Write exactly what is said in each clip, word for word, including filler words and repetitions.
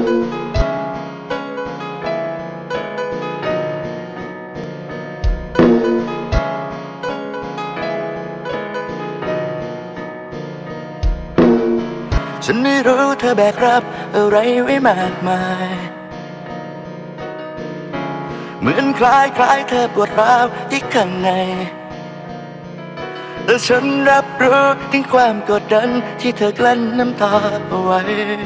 ฉันไม่รู้เธอแบกรับอะไรไว้มากมายเหมือนคล้ายคล้ายเธอปวดร้าวที่ข้างในแต่ฉันรับรู้ถึงความกดดันที่เธอกลั้นน้ำตาเอาไว้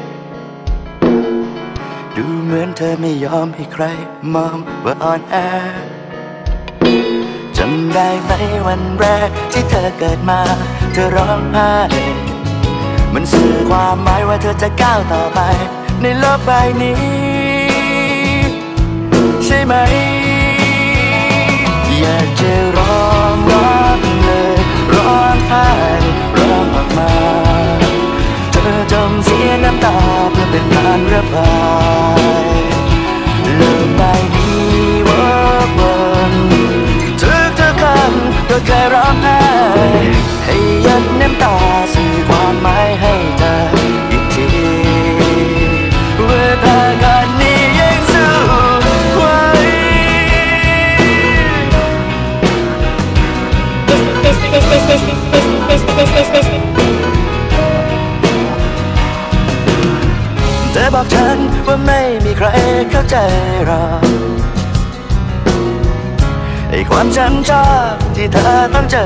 ดูเหมือนเธอไม่ยอมให้ใครมองว่าอ่อนแอจำได้ไหมวันแรกที่เธอเกิดมาเธอร้องไห้มันสื่อความหมายว่าเธอจะก้าวต่อไปในโลกใบนี้ใช่ไหมอยากจะร้องร้องเลยร้องไห้ร้องออกมาเธอจงเสียน้ำตาเพื่อเป็นการระบายโลกใบนี้วอกวนทุกทุกคำก็เคยร้องไห้ให้ยันน้ำตาสื่อความหมายให้เธออีกทีว่าทางการนี้ยังสู้ไหวเธอบอกฉันว่าไม่มีใครเข้าใจเราไอ้ความช้ำชอกที่เธอต้องเจอ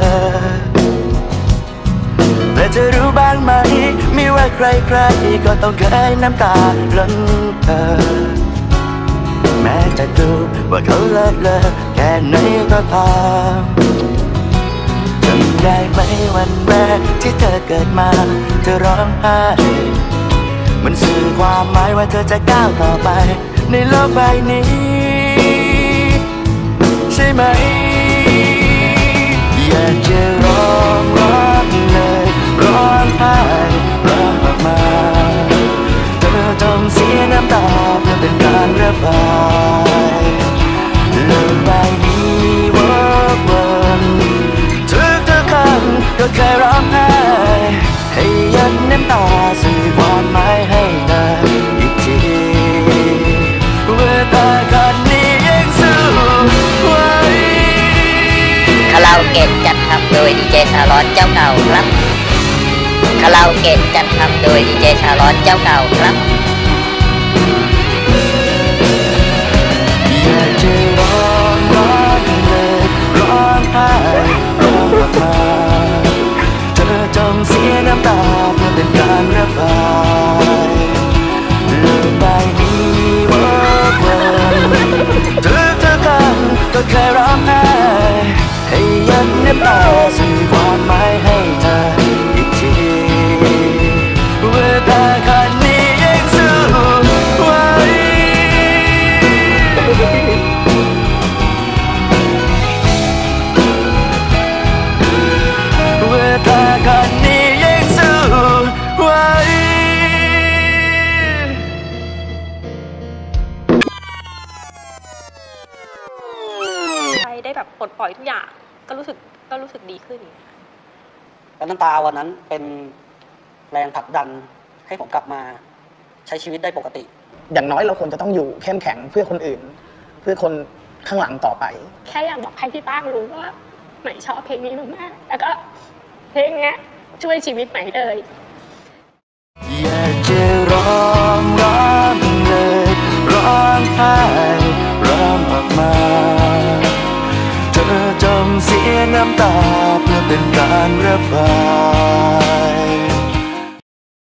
แต่จะรู้บ้างไหมไม่ว่าใครๆก็ต้องเคยน้ำตาล้นเธอแม้จะดูว่าเขาเลิศเลอแค่ไหนก็ตามจำได้ไหมวันแรกที่เธอเกิดมาเธอร้องไห้มันสื่อความหมายว่าเธอจะก้าวต่อไปในโลกใบนี้ใช่ไหมอยากจะร้องร้องเลยร้องไห้ร้องออกมาเธอจงเสียน้ำตาเพื่อเป็นการระบายโลกใบนี้วอกวนทุกทุกคำก็เคยร้องไห้ให้ยันน้ำตาสื่อความหมายให้เธออีกทีว่าตากันนี้ยังสู้ไหวคาราโอเกะจัดทำโดยดีเจชาลอนเจ้าเก่าครับคาราโอเกะจัดทำโดยดีเจชาลอนเจ้าเก่าครับอยากจะร้องร้องเลยร้องไห้ร้องออกมาเธอจงเสียน้ำตาเพื่อเป็นการระบายโลกใบนี้วอกวนทุกทุกคำก็เคยร้องไห้ให้ยันน้ำตาสื่อความหมายให้เธออีกทีว่าตาคันนี้ยังสู้ไหวว่าตาคันนี้ยังสู้ไหวได้แบบปลดปล่อยทุกอย่างก็รู้สึกก็รู้สึกดีขึ้นแล้วน้ำตาวันนั้นเป็นแรงผลักดันให้ผมกลับมาใช้ชีวิตได้ปกติอย่างน้อยเราควรจะต้องอยู่เข้มแข็งเพื่อคนอื่นเพื่อคนข้างหลังต่อไปแค่อยากบอกให้พี่ป้างรู้ว่าใหม่ชอบเพลงนี้มากๆแล้วก็เพลงนี้ช่วยชีวิตใหม่เลยอยากจะร้องร้องเลยร้องไห้ร้องออกมาเธอจงเสียน้ำตาเพื่อเป็นการระบาย